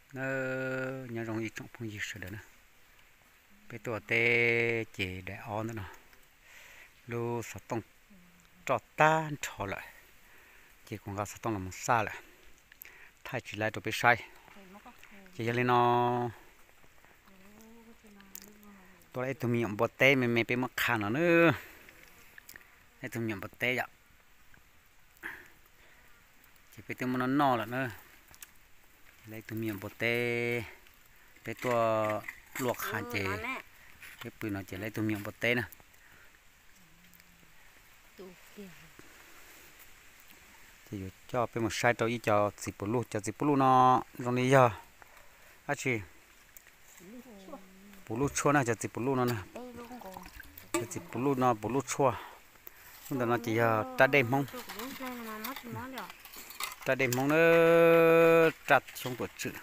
nó nhớ rong gì trong phong gì sợ nữa cái tua tê chỉ để on nữa nè lu sát tông trọt tan trọ lại chỉ còn gặp sát tông là một xa lại thay chỉ lại đồ bị sai chỉ lên nó tôi lấy tụi mình bột tê mình bị mất khăn nó nữa lấy tụi mình bột tê vậy chỉ bị tụi mình nó là nữa lấy tụi mình bột tê cái tua luộc hạt chế cái bự nó chỉ lấy tụi mình bột tê nè thì cho bên một sai trâu ý cho xịt bulu nó trong đi giờ à chị bulu chua này cho xịt bulu nó nè xịt bulu nó bulu chua nhưng mà nó chỉ ta đêm mông nó chặt trong tuột chữ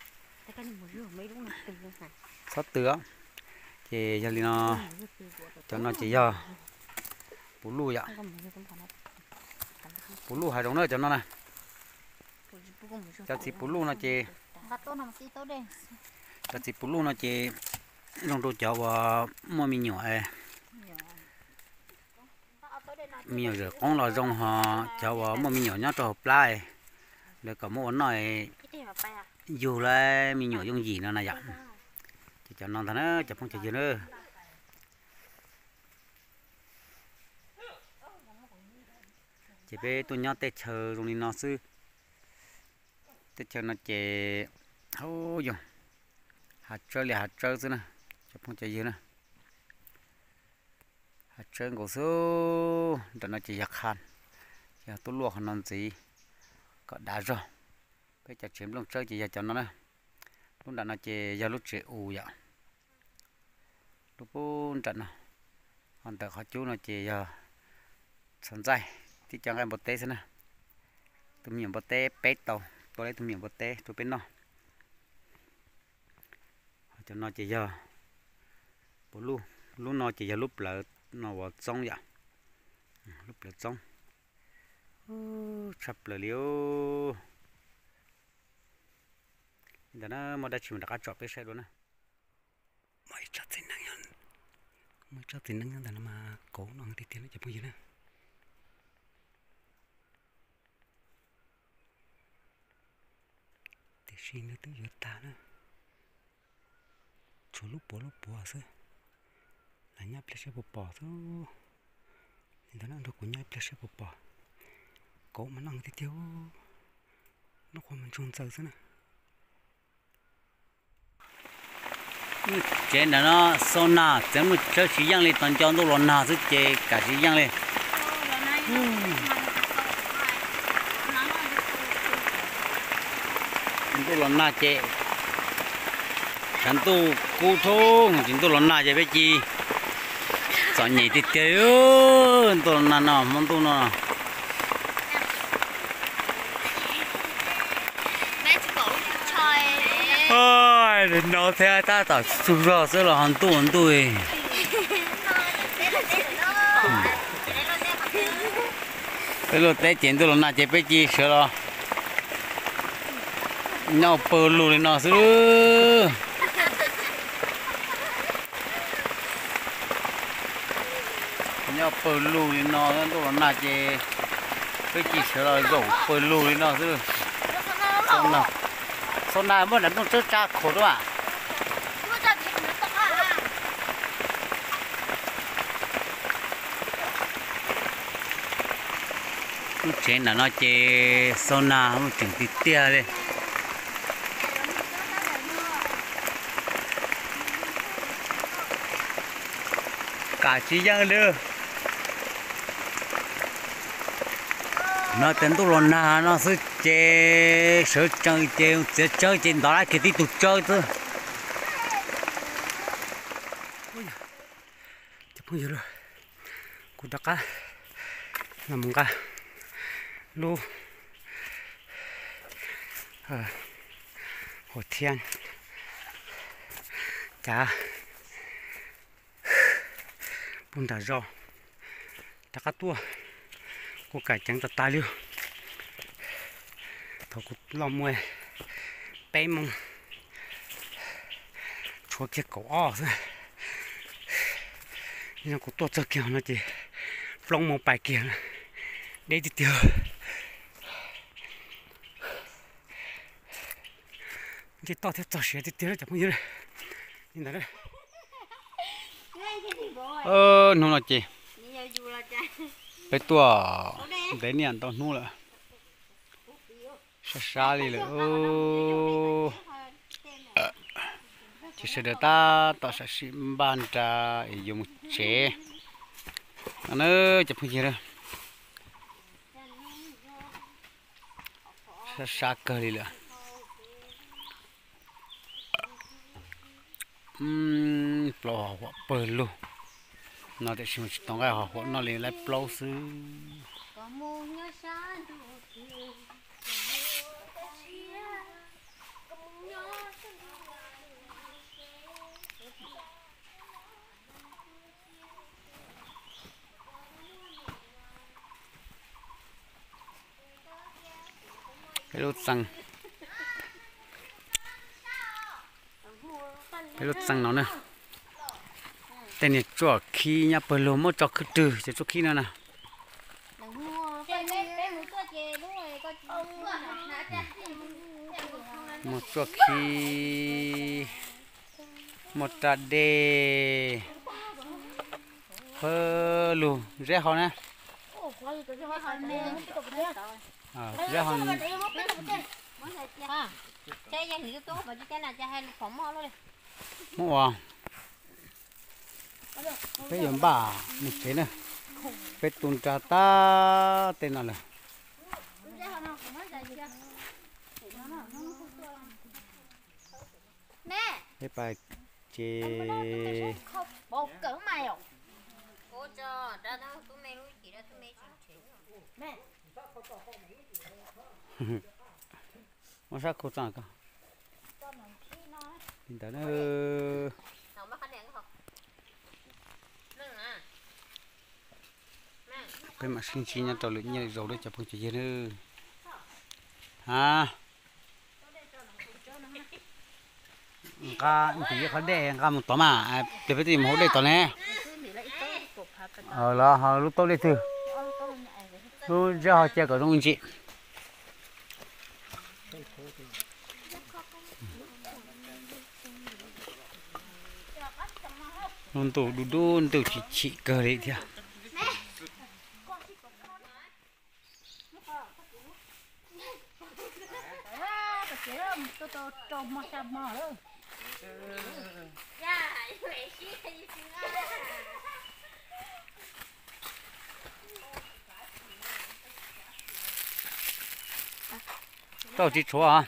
sắp tứa thì giờ nó cho nó chỉ giờ bulu vậy bulu hai đồng nữa cho nó này cho xịt bulu nó chỉ cho xịt bulu nó chỉ trong đồ chảo và mua mì nhỏ mì nhỏ rồi con là trong họ chảo và mua mì nhỏ nhá cho hộp lại rồi có một nói dù là mì nhỏ dùng gì nữa này vậy chỉ cho nó thằng nó chả không chả gì nữa chỉ về tôi nhớ tết chờ rồi nó sư tết chờ nó chè ô dùng hạt trơ chứ nè chả không chả gì nữa hạt trơ cổ số để nó chỉ giặt hàn giờ tôi luộc nó gì có đá rồi bây giờ chém lông trơ chỉ giờ cho nó nè lúc đó nó chỉ giờ lúc trẻ u vậy lúc bốn trận nào hoàn tất họ chú nó chỉ giờ sẵn dây thì chẳng ai bột tê thế nào tụi mình bột tê pét tàu tôi lấy tụi mình bột tê tôi biết nó cho nó chỉ giờ bố lu lúc nó chỉ giờ lúc là nó vào trong vậy lúc là trong chập là liêu đó nó mà đã chịu đã chọn cái xe đó nè mấy chắc thì năng nhân đó mà cố nó thì tiền nó chụp cái gì nè thì xin nó tới giờ ta nữa chỗ lúc bỏ thôi là nháp lấy xe bỏ thôi đó nó được của nháp lấy xe bỏ cố mà năng thì tiêu nó còn mình trôn sâu thế nè chế nó sona chế một chế chỉ giang lên toàn cho tôi lon nào chứ chế cả chỉ giang lên tôi lon na chế chẳng tôi cú thôn chính tôi lon na chế biết chi chọn nhảy thì chơi tôi lon na nào mong tôi nào ôi nó theo ta tao sụp rò sẽ là hàng tuổi cái lô té tiền tôi là na chế bé chi sợ lo nhau bờ lù lên nó xứ nhau bờ lù lên nó tôi là na chế bé chi sợ lo rổ bờ lù lên nó xứ xong nào sau này mới làm nó chết cha khổ đó à lúc trên là nó chơi sau nào nó chừng tí tia đây cả chỉ giang đưa nó tên tôi lần nào nó sẽ chơi sợ chơi trên đó là cái tí tụt chơi thôi chụp không rồi cú đắc á nằm cả lô hồ thiên chả bún đá rau đắc á tua cô cải trắng tạt tai luôn thầu cút lò mùi bé mông phố kia cổ o rồi nhưng cũng to cho kiểu nó chỉ phong mong bài kia để đi tiêu chỉ to theo cho xe đi tiêu chẳng bao nhiêu nhìn thấy đấy nó là gì cái tua để niệm tao nu là xa đi là chỉ sẽ được ta tao sẽ xin ban trà dùng chế nó chụp gì đó xa cơ đi là plo hoặc bờ luôn nó để xem tông cái họ nó liền lấy plo xứ cái lốt xăng nó nè tên này cho khi nhà bờ lúa mất cho cứ trừ cho khi nào nè một cho khi một trà đê bờ lúa rẻ hơn nè rẻ hơn mua cái gì bà một thế này cái tuần trà ta tên nào là cái bài chè bột cỡ mày à? nó sao cô chẳng cả nhìn thấy nó cái mặt xin xin nha trò luyện như rồi đấy chụp cái gì nữa à ca thì cái đẻ ca một tóm mà để phải tìm hố đây tóm này là họ lúc tôi đi từ lúc giờ họ chơi ở trong chị nôn tổ đu đun từ chị cờ đấy thia tao chỉ chúa à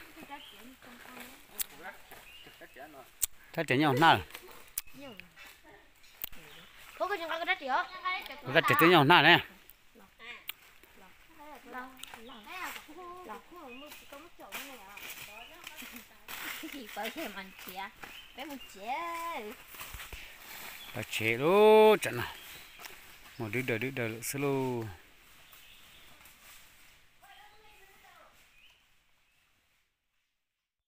ta chỉ nhau nào cái chỉ tới nhau nào này chế luôn chẳng nào một đứa đời slow